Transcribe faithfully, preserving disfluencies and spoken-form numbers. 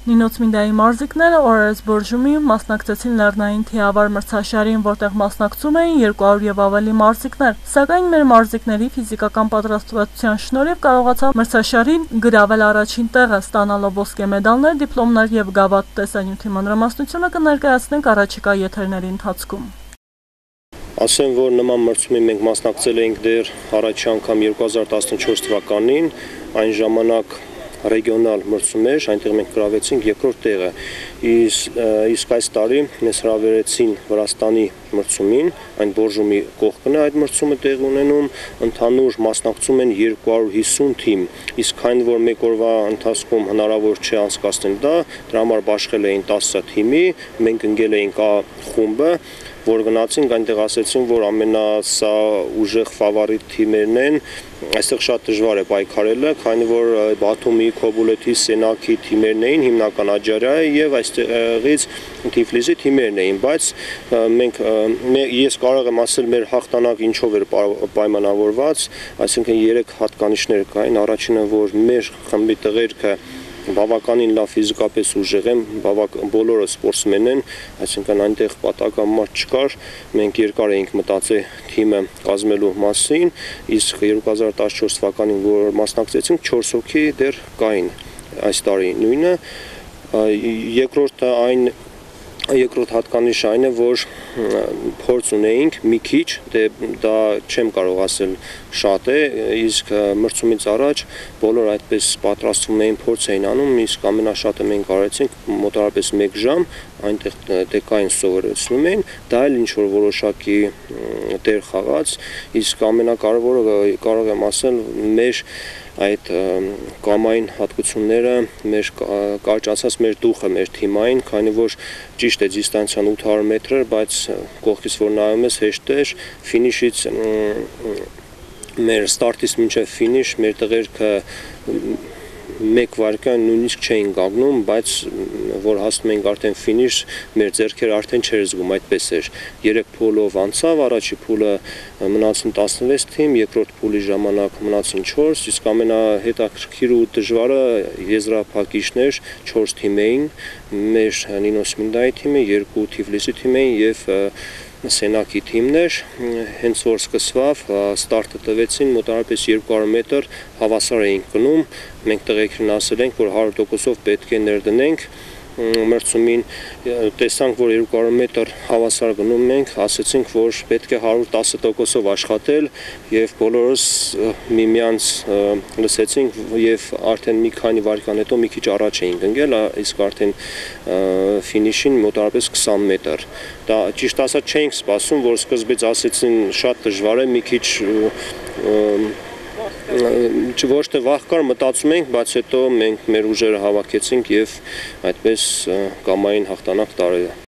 Նինոց Մինդայի մարզիկները օրերս Բորժումի մասնակցեցին լեռնային թիավար մրցաշարին, որտեղ մասնակցում էին երկու հարյուր եւ ավելի մարզիկներ։ Սակայն մեր մարզիկների ֆիզիկական պատրաստվածության շնորհիվ կարողացան մրցաշարին գրավել առաջին տեղը, ստանալով ոսկե մեդալներ, դիպլոմներ եւ գավաթ։ Տեսանյութի մանրամասնությունը կներկայացնենք առաջիկա եթերների ընթացքում։ Ասեմ, որ նման մրցումին մենք մասնակցել էինք դեռ առաջի անգամ երկու հազար տասնչորս թվականին, այն ժամանակ ռեգիոնալ մրցում էր, այնտեղ մենք գրավեցինք երկրորդ տեղը, իսկ այս տարի մեզ հրավիրեցին Վրաստանի մրցումին, այն Բորժումի կողքն է այդ մրցումը տեղի ունենում, ընդհանուր մասնակցում են երկու հարյուր հիսուն թիմ, իսկ այն որ մեկ օրվա ընթացքում հնարավոր չէ անցկացնել դա, դրա համար բաշխել էին տասը թիմի, մենք ընկել էինք A խումբը, որ գնացինք, այնտեղ ասեցին, որ ամենասա ուժեղ ֆավորիտ թիմերն են, այստեղ շատ դժվար է պայքարելը, քանի որ Բաթումի, Քոբուլեթի, Սենակի թիմերն էին, հիմնական Աջարիայի եւ այստեղից Թիֆլիսի թիմերն էին, բայց մենք ես կարող եմ ասել մեր հաղթանակ ինչով էր պայմանավորված, այսինքն երեք հատկանիշներ կային, առաջինը որ մեր խմբի տղերքը բավականին լավ ֆիզիկապես ուժեղ են, բոլորը սպորտսմեն են, այսինքն այնտեղ պատահական մարդ չկար, մենք երկար էինք մտածել թիմը կազմելու մասին, իսկ երկու հազար տասնչորս թվականին որ մասնակցեցինք չորս հոգի դեռ կային այս տարի նույնը, երկրորդը այն Երկրորդ հատկանիշը այն է, որ փորձ ունեինք մի քիչ, դա չեմ կարող ասել շատ է, իսկ մրցումից առաջ բոլոր այդպես պատրաստվում էին, փորձ էին անում, իսկ ամենաշատը մենք արեցինք մոտավորապես մեկ ժամ, այնտեղ տեկային սովորեցնում էին, դա էլ ինչ որ որոշակի դեր խաղաց, իսկ ամենակարևորը կարող եմ ասել մեր այդ կամային հատկությունները, մեր կարճացած մեր դուխը, մեր թիմային, քանի որ ճիշտ է դիստանցիան ութ հարյուր մետր էր, բայց կողքից որ նայում ես հեշտ էր, ֆինիշից մեր ստարտից մինչև ֆինիշ մեր տղերքը մեկ վայրկյան նույնիսկ չէին կանգնում, բայց որ հասնում էինք արդեն ֆինիշ, մեր ձեռքերը արդեն չէր զգում, այդպես էր։ Երեք փուլով անցավ, առաջի փուլը մնացին տասնվեց թիմ, երկրորդ փուլի ժամանակ մնացին չորս, իսկ ամենահետաքրքիր ու դժվարը եզրափակիչն էր, չորս թիմ էին, մեր Նինոց Մինդայի թիմը, երկու Թիֆլիսի թիմ էին եւ Սենակի թիմներ, հենց որ սկսվավ, ստարտը տվեցին, մոտավորապես երկու հարյուր մետր հավասար էինք գնում, մենք տղերքին ասել ենք, որ հարյուր տոկոսով պետք է ներդնենք մրցումին, տեսանք, որ երկու հարյուր մետր հավասար գնում ենք, ասեցինք, որ պետք է հարյուր տասը տոկոսով աշխատել եւ բոլորս միմյանց լսեցինք եւ արդեն մի քանի վայրկյան հետո մի քիչ առաջ էինք ընկել, իսկ արդեն ֆինիշին մոտավորապես քսան մետր։ Դա ճիշտ ասած չէինք սպասում, որ սկզբից ասեցին շատ դժվար է, մի քիչ ոչ թե վախ կար, մտածում ենք, բայց հետո մենք մեր ուժերը հավաքեցինք եւ այդպես կամային հաղթանակ տարել։